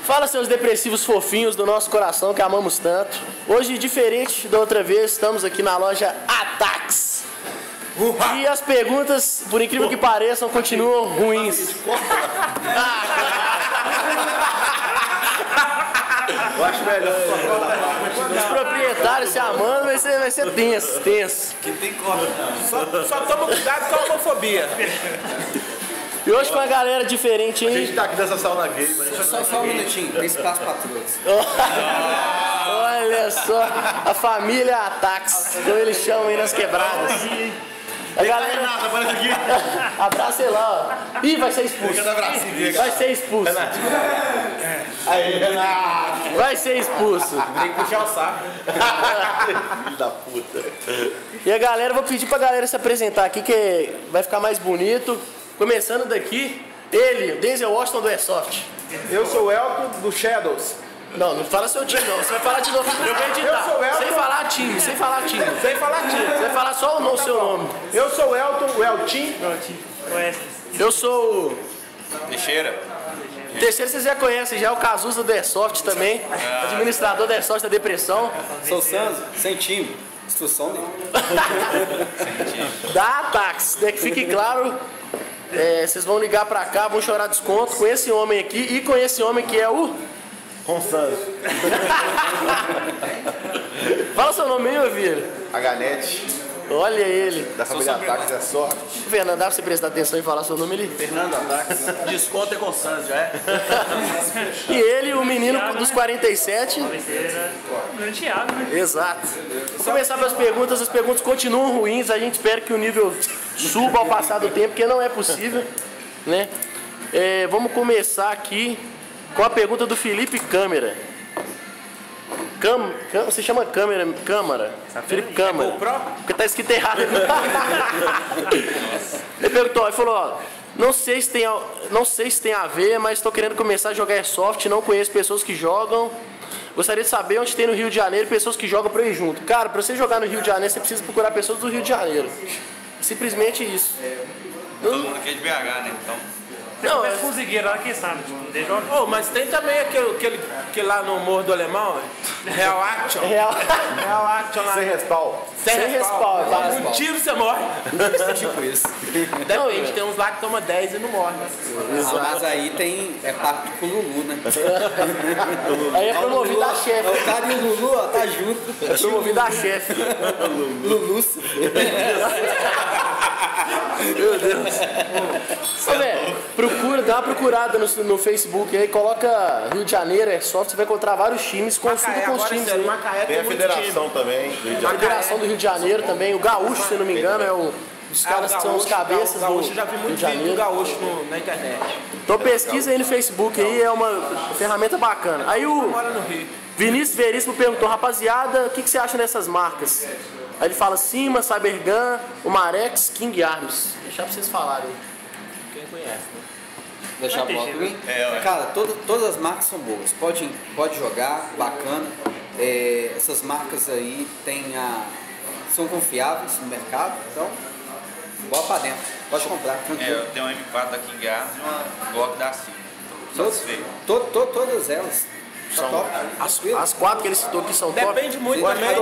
Fala, seus depressivos fofinhos do nosso coração que amamos tanto. Hoje, diferente da outra vez, estamos aqui na loja Atax. E as perguntas, por incrível que pareçam, continuam ruins. Eu acho melhor. Os proprietários se amando, vai ser tenso, tenso. Que tem corda. Só toma cuidado com a homofobia. E hoje com uma galera diferente, hein? A gente tá aqui nessa sauna gay, mas Só um minutinho, tem espaço pra todos. Olha só, a família Atax, como eles chamam aí nas quebradas. A galera... Renata, aparece aqui. Abraça ele lá, ó. Ih, vai ser expulso. Vai ser expulso. Aí, Renata. Vai ser expulso. Tem que puxar o saco. Filho da puta. E a galera, vou pedir pra galera se apresentar aqui, que vai ficar mais bonito. Começando daqui, ele, Denzel Washington do Airsoft. Eu sou o Elton do Shadows. Não fala seu time não, você vai falar de novo. Eu vou editar. Eu sou o Elton. Sem falar time, sem falar time. Sem falar time. Você vai falar só o seu nome. Eu sou o Elton, o Eltim. Eu sou o... Teixeira. O terceiro vocês já conhecem, já é o Cazuza do Airsoft também. Administrador do Airsoft da Depressão. Sou Sanzo, sem time. Instrução dele. Da Atax, né, que fique claro, vocês vão ligar pra cá, vão chorar desconto com esse homem aqui e com esse homem que é o... Constâncio. Fala seu nome aí, meu filho. Aganete. Olha ele. Da família Ataques é sorte. Fernando, dá pra você prestar atenção e falar seu nome ali? Fernando Ataques. Desconto é Constância, já é? E ele, o menino dos 47. Thiago, né? Exato. Vou começar pelas perguntas, as perguntas continuam ruins, a gente espera que o nível suba ao passar do tempo, porque não é possível, né? Vamos começar aqui com a pergunta do Felipe Câmara. Você chama Câmara? Felipe Câmara. Porque tá escrito errado. Ele perguntou, ele falou, ó, não sei se tem a ver, mas estou querendo começar a jogar Airsoft, não conheço pessoas que jogam. Gostaria de saber onde tem no Rio de Janeiro pessoas que jogam pra ir junto. Cara, pra você jogar no Rio de Janeiro, você precisa procurar pessoas do Rio de Janeiro. Simplesmente isso. Todo mundo aqui é de BH, né? Então. Não, Mas fuzigueiro lá, quem sabe? Oh, mas tem também aquele lá no Morro do Alemão, Real Action. Real. Real Action lá. Sem respaldo. Sem respaldo. Um tiro você morre. Tipo isso. Depende, tem uns lá que toma 10 e não morre. Mas aí tem. É pacto com o Lulu, né? Aí é promovido a É chefe. o cara e o Lulu, ó, tá junto. É promovido a chefe. Lulu. Meu Deus. Ô, velho, dá uma procurada no Facebook aí, coloca Rio de Janeiro, Airsoft, você vai encontrar vários times, consulta com os times aí. Macaé Tem a federação também. A Federação do Rio de Janeiro também, o Gaúcho, se não me engano, é os caras que são os cabeças do Gaúcho, eu já vi Rio muito de vídeo do Janeiro. Gaúcho na internet. Então pesquisa aí no Facebook aí, é uma ferramenta bacana. Aí o Mora no Rio. Vinícius Veríssimo perguntou, rapaziada, o que você acha dessas marcas? Aí ele fala Cima, Cybergun, o Marex, King Arms. Deixar pra vocês falarem. Quem conhece, né? Deixar a bola pra mim? ué. Cara, todas as marcas são boas. Pode jogar, bacana. Essas marcas aí são confiáveis no mercado, então bola pra dentro. Pode comprar, tranquilo. Eu tenho uma M4 da King Arms e uma Glock da Cima. Todas elas. Tá São top. as quatro que ele citou aqui são top. Depende muito Agora, também.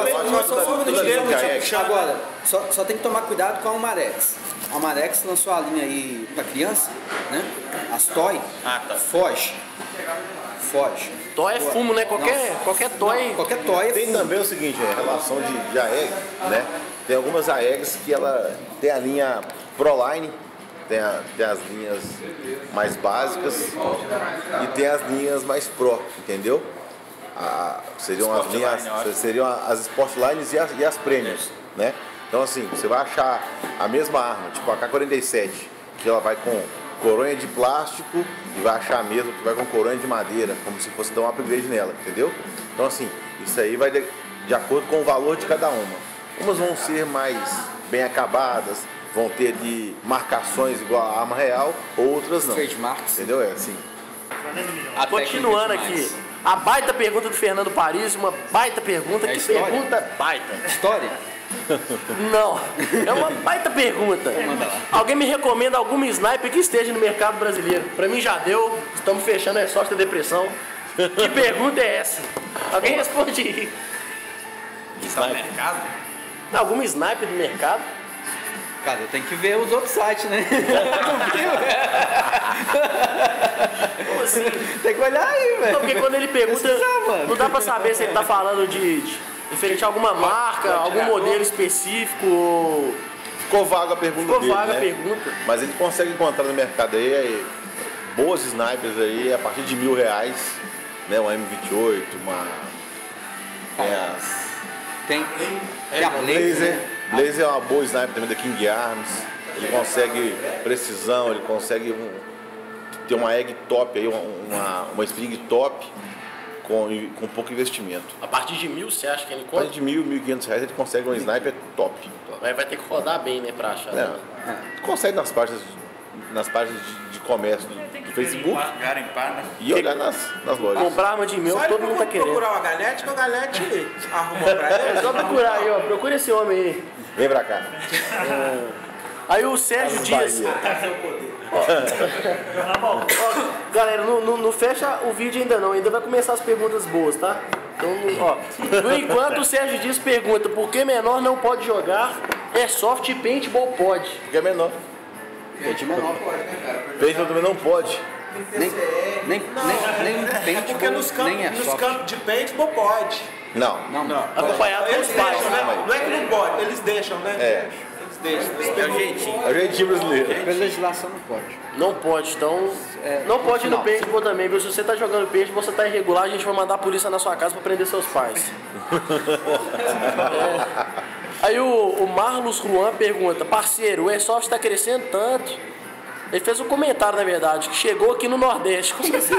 Agora, só tem que tomar cuidado com a Almarex. A Almarex lançou a linha aí pra criança, né? As Toy. Ah, tá. Foge. Toy é fumo, né? Qualquer toy. Não, qualquer toy é Tem fumo. também o seguinte, relação de AEG, né? Tem algumas AEGs que ela tem a linha Proline, tem as linhas mais básicas e tem as linhas mais Pro, entendeu? Seriam as Sportlines e as Premiums, né? Então assim, você vai achar a mesma arma, tipo a K-47, que ela vai com coronha de plástico e vai achar a mesma que vai com coronha de madeira, como se fosse dar um upgrade nela, entendeu? Então assim, isso aí vai de acordo com o valor de cada uma. Umas vão ser mais bem acabadas, vão ter ali marcações igual a arma real, outras não. Trademarks. Entendeu? É assim. Continuando aqui. A baita pergunta do Fernando Paris, uma baita pergunta. É Que história? pergunta baita. História? Não. É uma baita pergunta. Alguém me recomenda alguma sniper que esteja no mercado brasileiro? Pra mim já deu. Estamos fechando a sorte da depressão. Que pergunta é essa? Alguém responde aí. Está no mercado? Alguma sniper do mercado? Cara, eu tenho que ver os outros sites, né? Como assim? Tem que olhar aí, velho. Não, porque quando ele pergunta, Pesquisar, mano. não dá pra saber se ele tá falando de referente a alguma marca, algum modelo específico. Ou... Ficou vaga a pergunta Ficou dele, vaga a né? pergunta. Mas ele consegue encontrar no mercado aí boas snipers aí a partir de R$1.000, né? Uma M28, uma... Tem a Blazer. Blazer é uma boa sniper também da King Arms. Ele consegue precisão, ele consegue ter uma egg top aí, uma spring top com pouco investimento. A partir de 1.000 você acha que ele A partir conta? de R$1.000, R$1.500 ele consegue uma sniper top. Mas vai ter que rodar bem, né, pra achar. Não, consegue nas páginas de comércio do Facebook Garimpar, né? e olhar nas lojas. Comprar arma de mel, Só todo ele mundo tá querendo. procurar o Galete, que o Galete arrumou pra É ele. só procurar aí, ó. Procura esse homem aí. Vem pra cá. Aí o Sérgio Dias. Bahia. Ó, galera, não fecha o vídeo ainda não. Ainda vai começar as perguntas boas, tá? Então, ó. No enquanto o Sérgio Dias pergunta por que menor não pode jogar, Airsoft e Paintball pode. Porque é menor. É de menor. Paintball também não pode. Nem paintball, Porque nos nem campos de paintball pode. Não. Não. Acompanhado pelos Eles pais. deixam, né? Não é que não pode, eles deixam, né? É. Eles deixam. É o jeitinho. É o jeitinho brasileiro. Pela legislação não pode. Não pode, então. Não pode ir no final. paintball também, viu? Se você tá jogando paintball, você tá irregular, a gente vai mandar a polícia na sua casa pra prender seus pais. Aí o Marlos Juan pergunta, parceiro, o Airsoft tá crescendo tanto. Ele fez um comentário, na verdade, que chegou aqui no Nordeste. Como assim?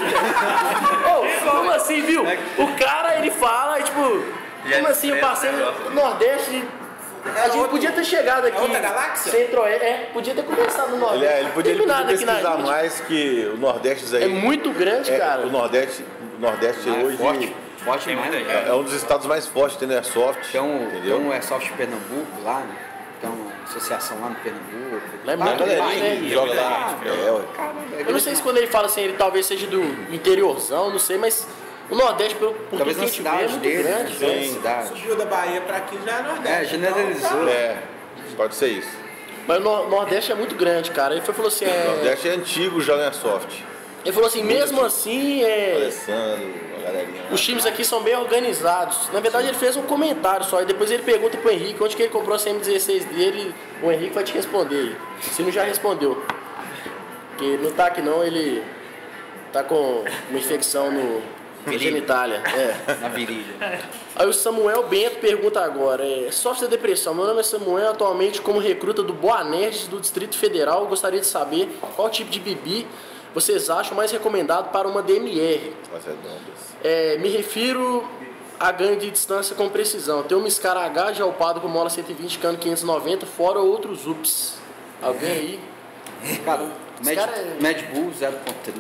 Ô, como assim, viu? O cara, ele fala, e, tipo, como assim, o parceiro do Nordeste... A gente podia ter chegado aqui. outra galáxia? Centro-Oeste. Podia ter começado no Nordeste. Ele podia Terminado aqui na pesquisar gente. mais que o Nordeste aí. É muito grande, cara. O Nordeste hoje Forte Tem demais. muita né? gente. é um dos estados mais fortes tendo Airsoft. Tem entendeu? um Airsoft Pernambuco lá, né? Tem uma associação lá no Pernambuco. Lá é A muito galerinha grande, que né? joga lá. Eu não sei se quando ele fala assim, ele talvez seja do interiorzão, não sei, mas o Nordeste, por tudo Talvez que a na gente vê, é cidade muito dele, grande. né? Sim. Cidade. Subiu da Bahia pra aqui já é Nordeste. É, generalizou. Pode ser isso. Mas o Nordeste é muito grande, cara. Ele falou assim, O Nordeste é antigo já no Airsoft. ele falou assim, mesmo assim, Alessandro, a galerinha. os times aqui são bem organizados. Na verdade, ele fez um comentário só, e depois ele pergunta pro Henrique onde que ele comprou a CM16 dele, o Henrique vai te responder aí. Se não já respondeu. Porque ele não tá aqui não, ele tá com uma infecção no genitália. É. Na virilha. Aí o Samuel Bento pergunta agora, sócio da depressão, meu nome é Samuel, atualmente como recruta do Boa Nerds do Distrito Federal, eu gostaria de saber qual tipo de bibi vocês acham mais recomendado para uma DMR. As redondas. Me refiro a ganho de distância com precisão. Tem uma Scar H de alpado com mola 120, cano 590, fora outros UPS. Alguém aí? Cara, Esse cara é- Mad Bull 0.30.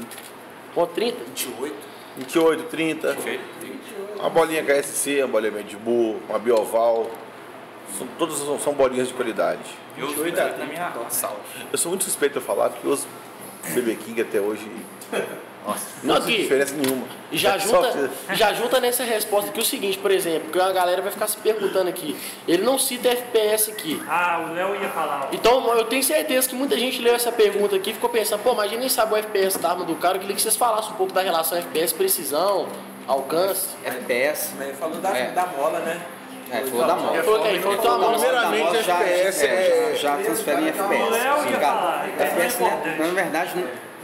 Com 30? 28, 30. Uma bolinha KSC, uma bolinha Red Bull, uma Bioval. Todas são bolinhas de qualidade. Eu uso muito na minha sala. Eu sou muito suspeito de falar porque eu uso BB King até hoje. Nossa, Não, não faz aqui. diferença nenhuma. E já Só- junta nessa resposta aqui o seguinte, por exemplo, que a galera vai ficar se perguntando aqui. Ele não cita FPS aqui. Ah, o Léo ia falar. Ó. Então, eu tenho certeza que muita gente leu essa pergunta aqui e ficou pensando, pô, mas a gente nem sabe o FPS da arma do cara, eu queria que vocês falassem um pouco da relação FPS, precisão, alcance. FPS. Ele falou É. da mola, né? Falou da mola. Ele falou que tem uma mola. Primeiramente, FPS já transfere em FPS. O Léo ia Cara, falar, então é FPS, né, importante. na verdade,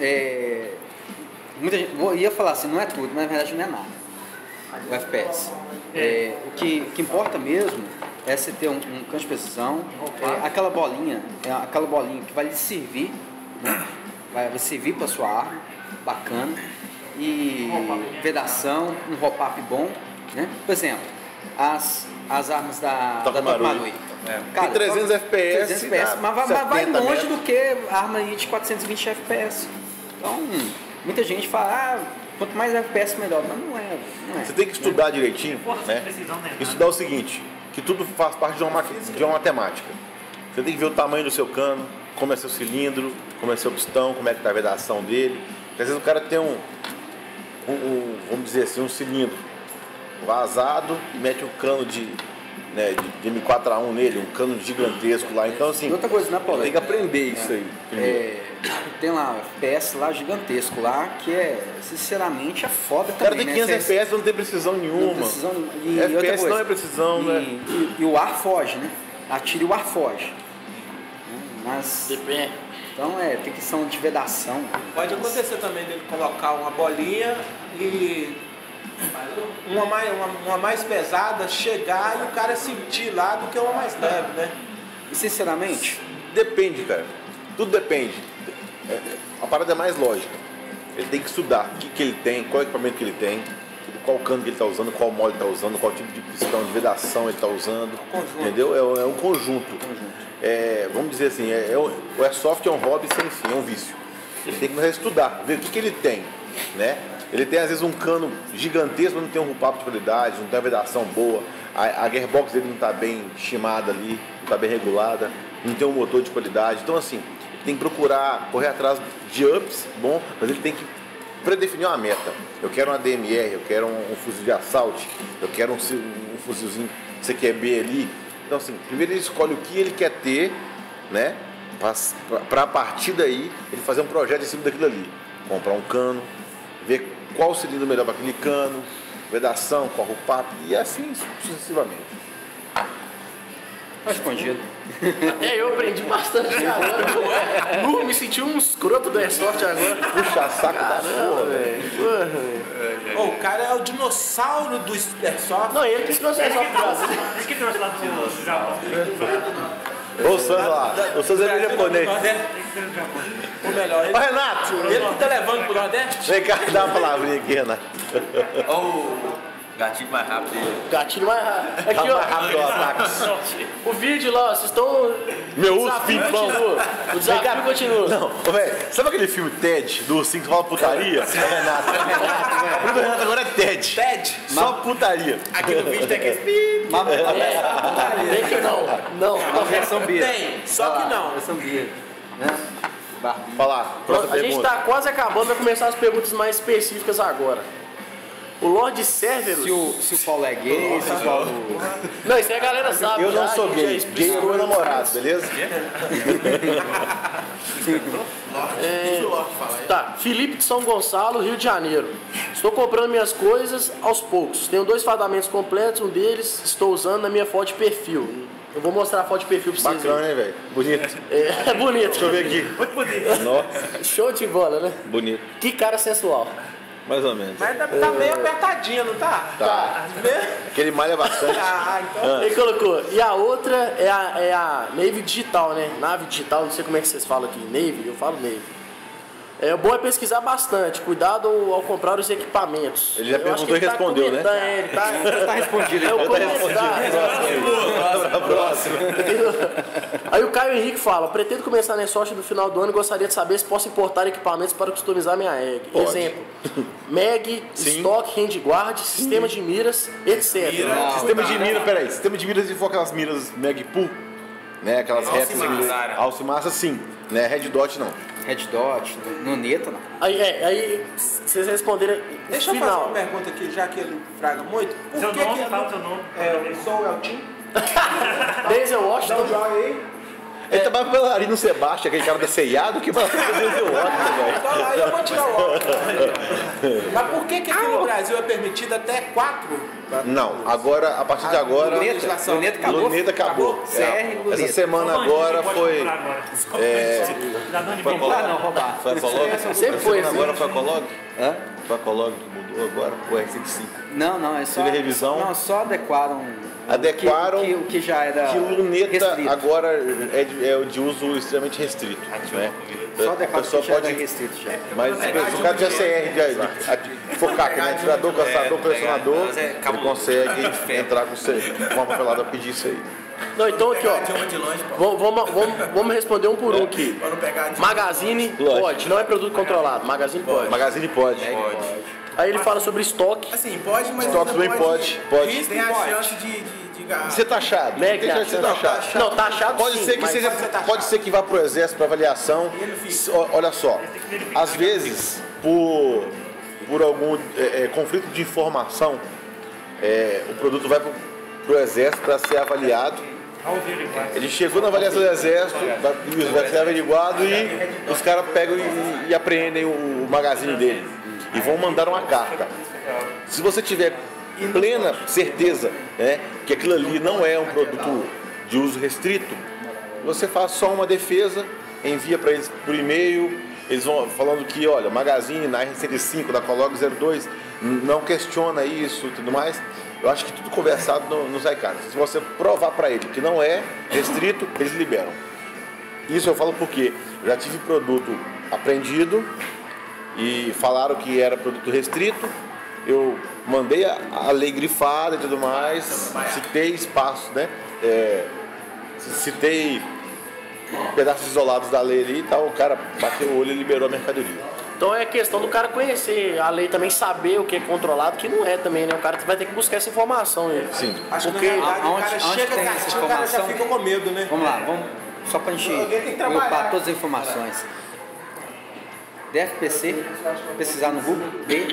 muita gente ia falar assim, não é tudo, mas na verdade não é nada. O FPS. O que importa mesmo é você ter um canto de precisão, aquela bolinha que vai lhe servir, né? Vai servir para sua arma, bacana, e vedação, um hop-up bom, né? Por exemplo, as armas da Toca Toca Marui. Marui. Tem 300 FPS, 300 FPS, dá mas vai 70 longe metros. do que arma aí de 420 FPS. Então, muita gente fala, quanto mais FPS melhor, mas não é. Você tem que estudar direitinho, Força de né? precisão, né? Estudar o seguinte, que tudo faz parte de uma matemática. Você tem que ver o tamanho do seu cano, como é seu cilindro, como é seu pistão, como é que está a vedação dele. Porque às vezes o cara tem vamos dizer assim, um cilindro vazado e mete um cano de M4A1 nele, um cano gigantesco lá. Então assim, outra coisa, né, Paulo? tem que aprender isso aí. Tem lá FPS lá gigantesco lá, que sinceramente é foda O cara também, tem né? 500 FPS, não tem precisão nenhuma. E outra FPS coisa, não é precisão, né? E o ar foge, né? Atira e o ar foge. Mas, Depende. então tem questão de vedação. Pode acontecer também dele colocar uma bolinha e uma mais pesada chegar e o cara sentir lá do que uma mais leve, né? E sinceramente, Depende, cara. Tudo depende. A parada é mais lógica. Ele tem que estudar o que ele tem, qual equipamento que ele tem, qual cano que ele está usando, qual molde ele está usando, qual tipo de pistão, de vedação ele está usando. Entendeu? É um conjunto. Vamos dizer assim, o airsoft é um hobby sem fim, é um vício. Ele tem que começar a estudar, ver o que ele tem, né? Ele tem às vezes um cano gigantesco, mas não tem um papo de qualidade, não tem uma vedação boa, a gearbox dele não está bem estimada ali, não está bem regulada, não tem um motor de qualidade. Então assim, ele tem que procurar correr atrás de ups, bom, mas ele tem que predefinir uma meta. Eu quero uma DMR, eu quero um fuzil de assalto, eu quero um fuzilzinho CQB ali. Então assim, primeiro ele escolhe o que ele quer ter, né? Para a partir daí ele fazer um projeto em cima daquilo ali. Comprar um cano, ver qual cilindro melhor para aquele cano, vedação, qual o papo e assim sucessivamente. respondido. Eu aprendi bastante agora. Me senti um escroto do Airsoft agora. Puxa saco da porra, velho. O cara é o dinossauro do Airsoft. Não, ele que trouxe Airsoft pro Brasil. Isso que trouxe lá do Japão. Ô, Santos lá, o Santos é meio japonês. Ou melhor, Ô, Renato! ele que tá levando pro Nordeste. Vem cá, dá uma palavrinha aqui, Renato. Gatinho mais rápido dele. Gatilho mais rápido. Tá Aqui, ó. mais rápido o ataque. O vídeo lá, vocês estão. Meu O urso desafio pimpão. continua. O desafio continua. Não, ô, velho, sabe aquele filme Ted, do ursinho que fala putaria? Renato. O filme do Renato agora é Ted. Ted. Só putaria. Aqui no vídeo tem aquele. Tem que não. Não. Versão B. Tem, só que não. Versão B. Né? Barbie. Falar, próxima A gente pergunta. tá quase acabando, vai começar as perguntas mais específicas agora. O Lord Cerberus. Se o Paulo é gay, se o Paulo. Não, isso aí a galera sabe. Eu já, não sou a gente já gay, explica. gay é meu namorado, beleza? Tá, Felipe de São Gonçalo, Rio de Janeiro. Estou comprando minhas coisas aos poucos. Tenho 2 fardamentos completos, um deles estou usando na minha foto de perfil. Eu vou mostrar a foto de perfil pra vocês. Bacana, hein, velho? Bonito. É bonito. Deixa eu ver aqui. Muito bonito. Nossa, Show de bola, né? bonito. Que cara sensual. Mais ou menos. Mas tá meio apertadinho, não tá? Tá. Aquele malha bastante. Então. Ele colocou. E a outra é a Navy Digital, né? Nave Digital, não sei como é que vocês falam aqui. Navy, eu falo Navy. O bom é pesquisar bastante. Cuidado ao comprar os equipamentos. Ele já Eu acho que perguntou e ele tá respondeu, né? comentando, Ele tá respondido. É o Próximo. Aí o Caio Henrique fala: pretendo começar na sorte no final do ano e gostaria de saber se posso importar equipamentos para customizar minha egg. Pode. Exemplo: Mag, Sim. estoque, handguard, sistema de miras, etc. Sistema de mira, peraí. Sistema de miras, se for aquelas miras Magpul, né? Aquelas retas. Alcimassa, sim. Né? Red Dot, não. Red Dot, Noneta, não. Aí vocês responderam Deixa eu fazer final. uma pergunta aqui, já que ele fraga muito. Por Seu que nome, que fala seu nome. eu sou o Eltim? Denzel Washington. Não joguei. Ele trabalha pela Arino Sebastião, aquele cara da CIA, do que pra fazer o outro, velho. Então aí eu vou tirar o óculos. Mas por que aqui no Brasil é permitido até 4? Não, agora, a partir de agora. Luneta acabou. Luneta acabou. CR Luneta. Essa semana agora foi. Já dando Foi embora. Não, roubar. Foi a Colog? Sempre foi assim. Agora foi a Colog? Hã? Foi a Colog que mudou agora? O R105? Não, é só. Teve revisão? Não, só adequaram. Adequaram o que já era. Que luneta restrito. agora é de uso extremamente restrito. Né? Só A adequaram pessoa que já era pode. restrito já. Mas se o cara tiver CR de focar, né? Atirador, caçador, colecionador, ele consegue entrar com uma papelada a pedir isso aí. Não, então aqui, ó. Vamos responder um por um aqui. Magazine Lógico. pode, não é produto controlado. Magazine pode. Magazine pode. Aí ele fala sobre estoque. Assim, pode, mas Estoque ainda também pode. Risco tem a chance de ganhar. Ser taxado. Né, Tem chance de ser taxado. Não, taxado Pode sim, ser que mas- seja, pode ser que vá para o exército para avaliação. Olha só, às vezes por algum conflito de informação, o produto vai para o exército para ser avaliado. Ele chegou na avaliação do exército, vai ser averiguado e os caras pegam e apreendem o magazine dele e vão mandar uma carta. Se você tiver plena certeza, né, que aquilo ali não é um produto de uso restrito, você faz só uma defesa, envia para eles por e-mail, eles vão falando que, olha, magazine na R105 da Colog 02 não questiona isso e tudo mais. Eu acho que tudo conversado no Zaicar. Se você provar para ele que não é restrito, eles liberam. Isso eu falo porque eu já tive produto apreendido e falaram que era produto restrito. Eu mandei a lei grifada e tudo mais, citei espaço, né? Citei pedaços isolados da lei ali e tal, o cara bateu o olho e liberou a mercadoria. Então é questão do cara conhecer a lei também, saber o que é controlado, que não é também, né? O cara vai ter que buscar essa informação aí. Sim. Acho Porque que na verdade, o cara Onde chega tem na essa caixa, o cara já informação? fica com medo, né? Vamos lá, só pra gente Alguém tem que trabalhar. agrupar todas as informações. DFPC, pesquisar no Google,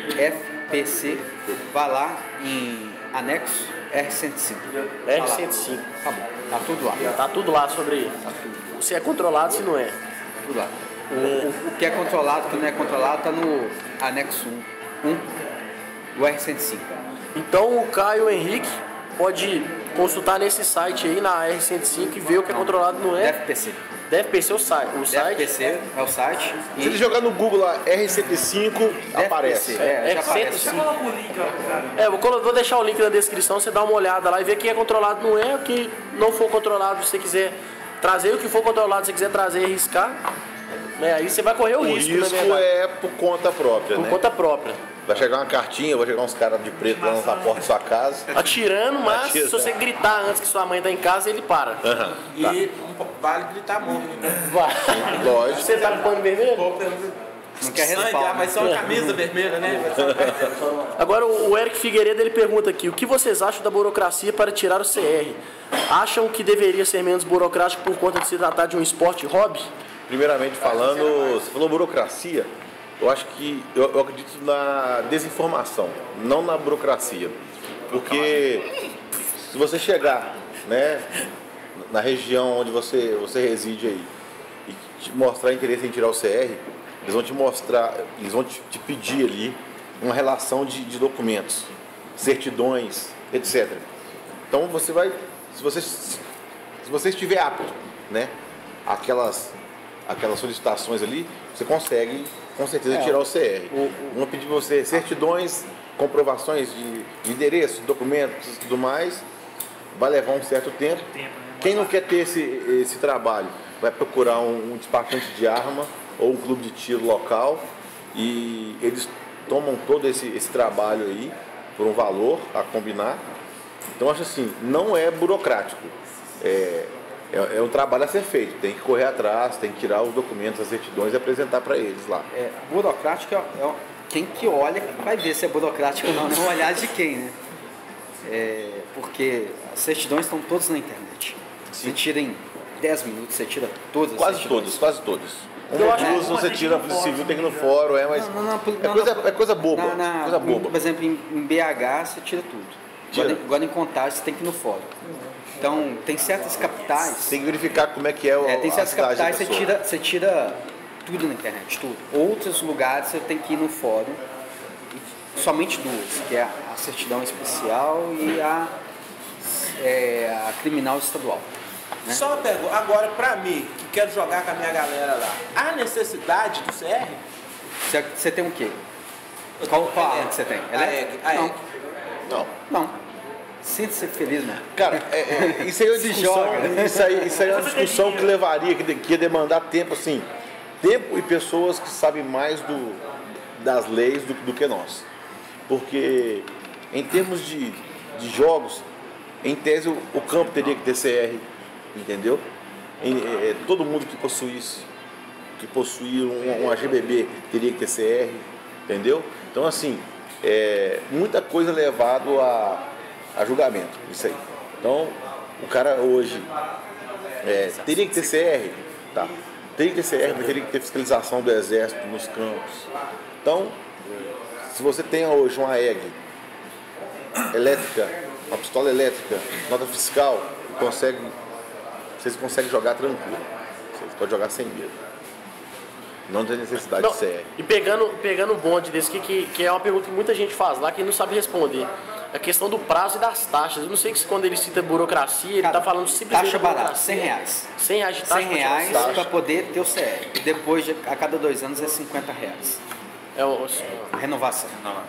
DFPC, vai lá em anexo R105. R105. Tá bom, tá tudo lá. Tá tudo lá sobre se é controlado, se não é. Tudo lá. O que é controlado, o que não é controlado, tá no anexo 1 do R105. Então o Caio Henrique pode consultar nesse site aí, na R105, e ver o que é controlado e não é. DFPC. DFPC é o site. DFPC é o site. Se ele jogar no Google lá R105, aparece. Já aparece. R105. Vou deixar o link na descrição, você dá uma olhada lá e vê quem é controlado não é, o que não for controlado, se você quiser trazer, o que for controlado, se você quiser trazer e arriscar, né? Aí você vai correr o risco, na risco verdade. é por conta própria, Por né? conta própria. Vai chegar uma cartinha, vai chegar uns caras de preto lá na porta da sua casa. Atirando, mas Atira. se você gritar antes que sua mãe tá em casa, ele para. E vale gritar morto. Vai. Lógico. Você tá com pano vermelho? Não quer Sangue, respaldo. vai ser uma camisa vermelha, né? Agora o Eric Figueiredo ele pergunta aqui: o que vocês acham da burocracia para tirar o CR? Acham que deveria ser menos burocrático por conta de se tratar de um esporte hobby? Primeiramente falando, você falou burocracia, eu acho que eu acredito na desinformação, não na burocracia. Porque se você chegar, né, na região onde você reside aí e te mostrar interesse em tirar o CR, eles vão te mostrar, eles vão te pedir ali uma relação de documentos, certidões, etc. Então você vai, se você estiver apto, né, aquelas solicitações ali, você consegue com certeza tirar o CR. Vão pedir para você certidões, comprovações de endereço, documentos e tudo mais. Vai levar um certo tempo. Quem não quer ter esse trabalho vai procurar um despachante de arma ou um clube de tiro local e eles tomam todo esse trabalho aí por um valor a combinar. Então acho assim, não é burocrático. É um trabalho a ser feito, tem que correr atrás, tem que tirar os documentos, as certidões e apresentar para eles lá. Burocrático quem que olha vai ver se é burocrático ou não, não olhar de quem, né? Porque as certidões estão todas na internet. Você tira em 10 minutos, você tira todas as certidões. Quase todas. Eu acho Duas você tira a Polícia Civil, tem que ir no fórum, mas é coisa boba. Coisa boba. Por exemplo, em BH você tira tudo. Tira. Agora em Contagem você tem que ir no fórum. Então tem certas capitais. Tem que verificar como é que é Tem a certas cidade da capitais pessoa. você tira tudo na internet, tudo. Outros lugares você tem que ir no fórum. E somente duas, que é a certidão especial e a criminal estadual. Né? Só uma pergunta, agora pra mim, que quero jogar com a minha galera lá, há necessidade do CR? Você tem o quê? Qual arma que você tem? A EG. Não. Sinta-se feliz, mano. Cara, isso aí é uma Se discussão. joga. Isso aí é uma discussão que levaria, que ia demandar tempo, assim. Tempo e pessoas que sabem mais das leis do que nós. Porque em termos de jogos, em tese o campo teria que ter CR, entendeu? Todo mundo que possui um AGBB teria que ter CR, entendeu? Então assim, muita coisa levado a julgamento, isso aí. Então, o cara hoje teria que ter CR, tá? Teria que ter CR, mas teria que ter fiscalização do exército nos campos. Então, se você tem hoje uma EG elétrica, uma pistola elétrica, nota fiscal, vocês conseguem jogar tranquilo. Vocês podem jogar sem medo. Não tem necessidade de CR. E pegando um bonde desse que é uma pergunta que muita gente faz lá que não sabe responder. A questão do prazo e das taxas. Eu não sei se quando ele cita burocracia, ele está falando simplesmente taxa barata, burocracia. R$100. R$100 de taxa. R$100 para poder ter o CR. Depois, a cada 2 anos, é R$50. Renovação.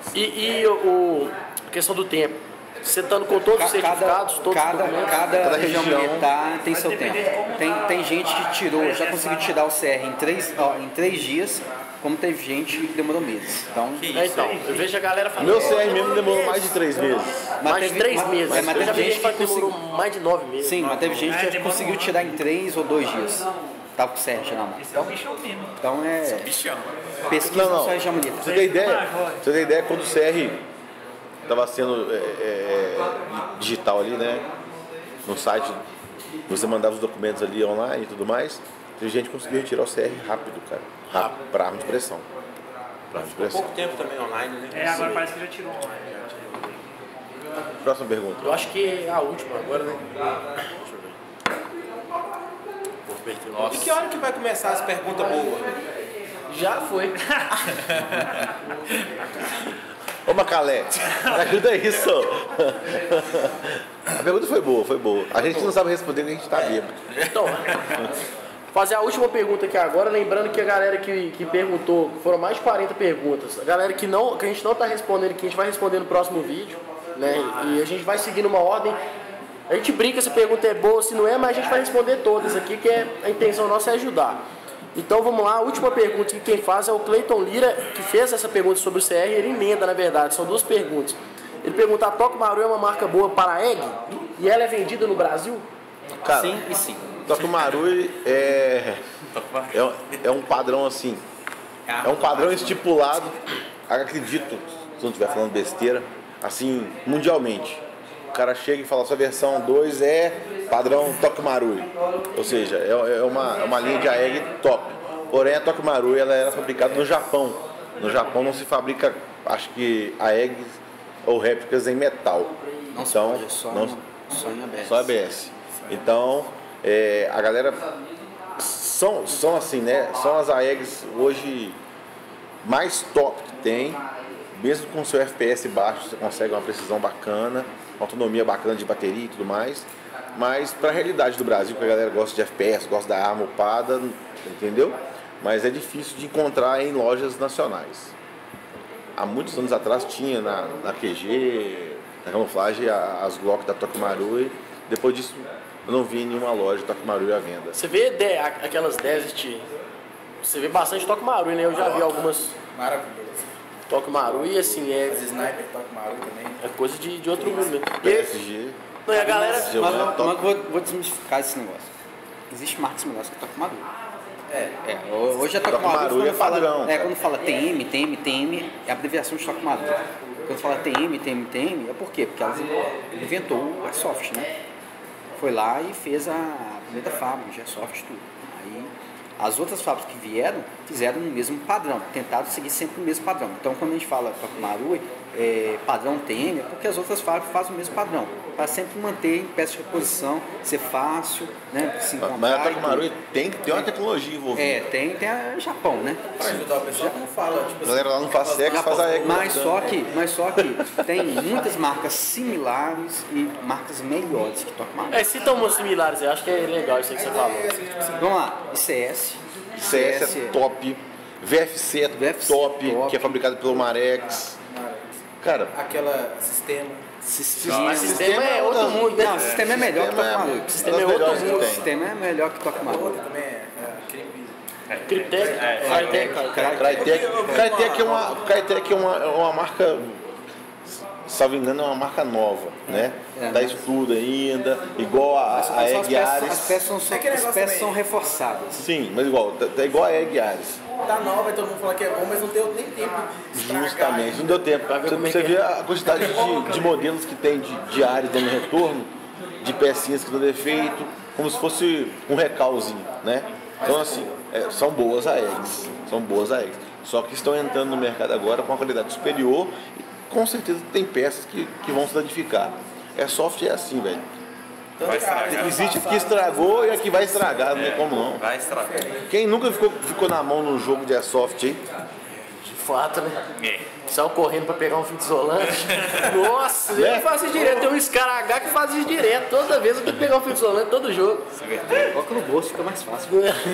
A questão do tempo. Você estando com todos os certificados, todos os documentos. Cada região militar tem seu tempo. Tem gente que já conseguiu tirar o CR em 3 dias, como teve gente que demorou meses. Então, eu vejo a galera falando. Meu CR mesmo demorou mais de 3 meses. Mais de 3 meses. Mas Eu já vi teve gente que demorou mais de 9 meses. Sim, mas teve gente que conseguiu tirar em 3 ou 2 dias. Tava com o CR já na mão. Então pesquisa na sua região militar. Você tem ideia quando o CR estava sendo digital ali, né? No site, você mandava os documentos ali online e tudo mais. Tem gente que conseguiu retirar o CR rápido, cara. Rápido, para arma de pressão. Pouco tempo também online, né? Agora parece que já tirou online. Próxima pergunta. Eu acho que é a última agora, né? Deixa eu ver. E que hora que vai começar as perguntas boas? Já foi. Ô Macalete, me ajuda isso. A pergunta foi boa. A gente não sabe responder porque a gente tá bêbado. Então, fazer a última pergunta aqui agora, lembrando que a galera que perguntou, foram mais de 40 perguntas, a galera que a gente não está respondendo, que a gente vai responder no próximo vídeo, né? E a gente vai seguindo uma ordem. A gente brinca se a pergunta é boa, se não é, mas a gente vai responder todas aqui, que a intenção nossa é ajudar. Então vamos lá, a última pergunta que quem faz é o Cleiton Lira, que fez essa pergunta sobre o CR, ele emenda na verdade, são 2 perguntas. Ele pergunta: a Tokumaru é uma marca boa para a EG e ela é vendida no Brasil? Cara, Sim e sim. Tokumaru é um padrão assim. É um padrão estipulado, acredito, se não estiver falando besteira, assim, mundialmente. O cara chega e fala: sua versão 2 é padrão Tokumaru. Ou seja, é uma linha de AEG top. Porém, a Tokumaru ela era fabricada no Japão. No Japão não se fabrica, acho que, AEGs ou réplicas em metal. Não então, pode, só em ABS. Só ABS. Então, a galera são assim, né? São as AEGs hoje mais top que tem. Mesmo com o seu FPS baixo, você consegue uma precisão bacana, uma autonomia bacana de bateria e tudo mais. Mas para a realidade do Brasil, que a galera gosta de FPS, gosta da arma upada, entendeu? Mas é difícil de encontrar em lojas nacionais. Há muitos anos atrás tinha na QG, na camuflagem, as Glock da Tokumaru. Depois disso, eu não vi em nenhuma loja Tokumaru à venda. Você vê aquelas Desert, você vê bastante Tokumaru, né? Eu já vi algumas Maravilhoso. Tokumaru e assim, As Sniper Tokumaru também. é coisa de outro mundo, né? PSG. Não, e a galera... Mas vou desmistificar esse negócio. Existe marcas melhores que a Tokumaru. Hoje a Tokumaru é padrão. Quando fala TM, é a abreviação de Tokumaru. Quando fala TM, é por quê? Porque ela inventou o Airsoft, né? Foi lá e fez a primeira fábrica de Airsoft, tudo. Aí as outras fábricas que vieram, fizeram o mesmo padrão, tentaram seguir sempre o mesmo padrão. Então quando a gente fala Tokumaru, padrão TM, é porque as outras fábricas fazem o mesmo padrão, para sempre manter em peça de reposição, ser fácil, né? Se encontrar. Mas a Tokumaru tem que ter uma tecnologia envolvida. Tem a Japão, né? Para ajudar o pessoal que não fala, tipo A galera lá não faz sexo, faz a EG. Mas só que tem muitas marcas similares e marcas melhores que Tokumaru. citam umas similares, eu acho que é legal isso aí que você falou. Vamos lá, ICS. CS é top. VFC é VFC top, top. que é fabricado pelo Marex. Cara, aquela sistema. Mas sistema é outro mundo, né? Não, o sistema é melhor que Tokumaru. O sistema é outro mundo. O sistema é melhor que Tokumaru. Outra também Crytek, Crytek é uma marca salvo engano, é uma marca nova, né? É, Tá mas- estudo ainda, igual a As Egg peças, Ares. as peças são, É aquele as negócio peças também. são reforçadas. Sim, mas igual, tá igual a Egg Ares. Tá nova e todo mundo fala que é bom, mas não deu nem tempo de estragar. Justamente, não deu tempo. Você vê a quantidade de modelos que tem de Ares dando retorno, de pecinhas que dão defeito, como se fosse um recalzinho, né? Então assim, são boas AEGs, são boas AEGs. Só que estão entrando no mercado agora com uma qualidade superior e com certeza tem peças que vão se danificar. Airsoft é assim, velho. Vai estragar. Existe que estragou e a que vai estragar, não tem como não. Vai estragar. Quem nunca ficou na mão num jogo de Airsoft aí? De fato, né? É. Saiu correndo pra pegar um fita isolante. Nossa, eu faço isso direto. Tem um Scaragá que faz isso direto. Toda vez eu tenho que pegar um fita isolante, todo jogo. Coloca no bolso, fica mais fácil.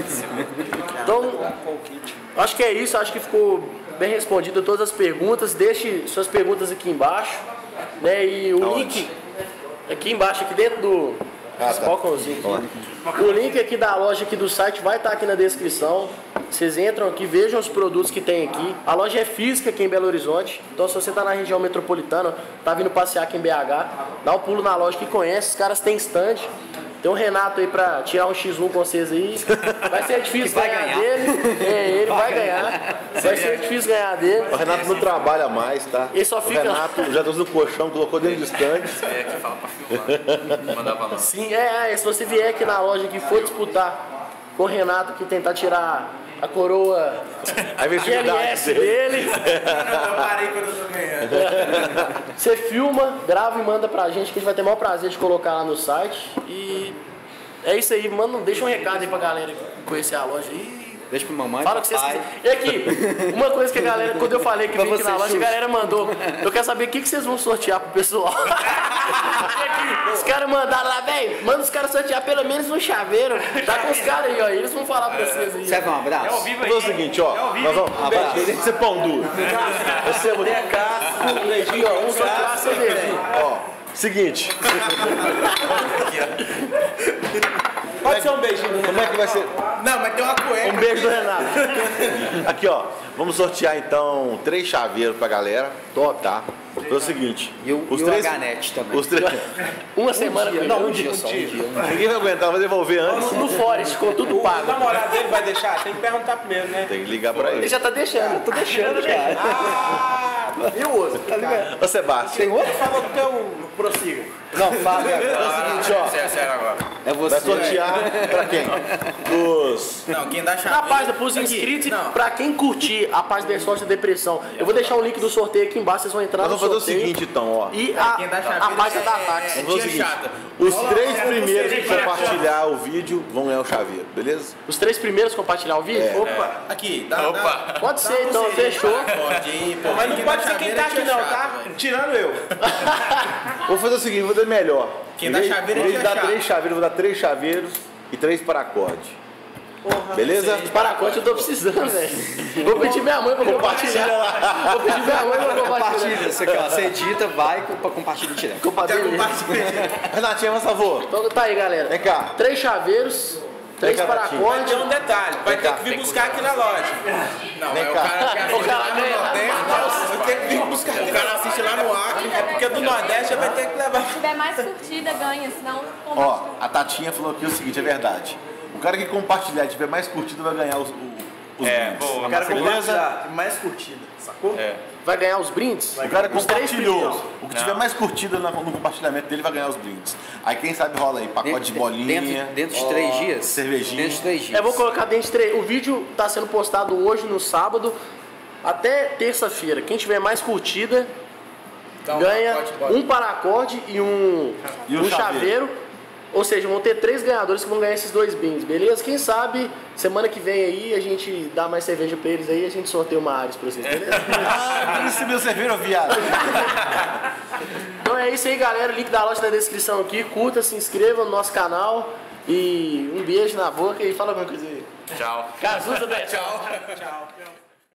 Então, acho que é isso. Acho que ficou bem respondido a todas as perguntas. Deixe suas perguntas aqui embaixo. Né? E o link aqui embaixo, aqui dentro do balcãozinho aqui. O link aqui da loja aqui do site vai estar aqui na descrição. Vocês entram aqui, vejam os produtos que tem aqui. A loja é física aqui em Belo Horizonte. Então se você está na região metropolitana, tá vindo passear aqui em BH, dá um pulo na loja que conhece. Os caras têm stand. Tem o Renato aí pra tirar um X1 com vocês aí. Vai ser difícil vai ganhar ganhar. dele. Ele vai ganhar. Vai ser difícil ganhar dele. O Renato não trabalha mais, tá? Ele só fica- O Renato já trouxe no colchão, colocou dentro do stand. É que fala pra filmar. Mandar pra nós. Sim, se você vier aqui na loja que for disputar com o Renato que tentar tirar a coroa A investigação GLS dele, Eu parei quando eu tô ganhando. você filma, grava e manda pra gente que a gente vai ter o maior prazer de colocar lá no site. E é isso aí, mano. Deixa um recado aí pra galera conhecer a loja aí. Deixa pro mamãe, Fala o que vocês papai. quiserem. E aqui, uma coisa que a galera, quando eu falei que Pra vim aqui na você, loja, a Xuxa. galera mandou. Eu quero saber o que vocês vão sortear pro pessoal. E aqui, os caras mandaram lá, velho, manda os caras sortear pelo menos um chaveiro. Tá com os caras aí, ó. Eles vão falar pra vocês aí. Serve um abraço? É ao vivo aí. Vamos fazer o seguinte, ó. Nós vamos. Deixa de ser pão duro. Você é mulher. Um beijinho, ó. Um sortear seu beijinho. Ó, seguinte. Pode ser um beijinho. Como é que vai ser? Não, mas tem uma cueca. Um beijo do Renato. Aqui, ó. Vamos sortear então 3 chaveiros pra galera. Top, tá? Então é o seguinte. E o H-Net também. Os 3. Uma semana dia, primeiro. não, um dia só. Ninguém vai aguentar, vai devolver antes. No Forest, com tudo O pago. namorado dele vai deixar? Tem que perguntar primeiro, né? Tem que ligar pra Ele ele. já tá deixando. Eu tô deixando, cara. E o outro? Tá ligado? Ô, Sebastião. Ele falou que tem um prossiga. Não, fala. É o seguinte, ó. Sério agora. É você. Vai sortear pra quem? Os. Não, quem dá chave. Na página pros inscritos, pra quem curtir a página da Sorte da Depressão, eu vou deixar o link do sorteio aqui embaixo, vocês vão entrar Nós no vamos fazer o sorteio. seguinte então, ó. E Quem dá a chaveiro página da Atax. Vamos fazer o seguinte. Os 3 primeiros que compartilhar o vídeo vão ganhar o chaveiro, beleza? Os 3 primeiros compartilhar o vídeo? Opa, aqui, dá. Opa. Pode ser, então, fechou. Pode ir, pô. Mas não pode ser quem tá aqui não, tá? Tirando eu. Vou fazer o seguinte, vou dar melhor. Quem dá chaveiro Em vez de tira dar chave. 3 chaveiros, vou dar 3 chaveiros e 3 paracordes. Beleza? De paracote eu tô precisando, velho. Vou pedir minha mãe pra compartilhar. Vou pedir minha mãe pra compartilhar. Compartilha isso aqui, ó. Você edita, vai pra compartilhar direto. Renatinha, por favor. Então tá aí, galera. Vem cá. 3 chaveiros, 3 cá, Vai paracordes. ter um detalhe, vai ter que vir buscar aqui na loja. Não, Vem é o cá. cara que O cara assiste ganha. lá no Nordeste. Vai ter que vir buscar. O cara assiste lá no Acre. É porque do Nordeste vai ter que levar. Se tiver mais curtida, ganha, senão Ó, compartilha. a Tatinha falou aqui o seguinte, é verdade. O cara que compartilhar e tiver mais curtida vai ganhar os brindes. boa. O cara Beleza? compartilhar mais curtida, sacou? Vai ganhar os brindes? O cara Os 3 compartilhou. primeiros. O que tiver mais curtida no compartilhamento dele vai ganhar os brindes. Aí quem sabe rola aí, pacote de bolinha. Dentro de 3 dias. cervejinha. Dentro de 3 dias. Eu vou colocar dentro de 3. O vídeo tá sendo postado hoje, no sábado, até terça-feira. Quem tiver mais curtida, Dá um ganha pacote de bolinha. um paracorde e um chaveiro. Ou seja, vão ter 3 ganhadores que vão ganhar esses 2 bins, beleza? Quem sabe, semana que vem aí, a gente dá mais cerveja pra eles aí e a gente sorteia uma Ares pra vocês, beleza? Ah, esse meu cerveja, viado. Então é isso aí, galera. O link da loja tá na descrição aqui. Curta, se inscreva no nosso canal. E um beijo na boca e fala alguma coisa aí. Tchau. Cazuza, Beto. Tchau. Tchau.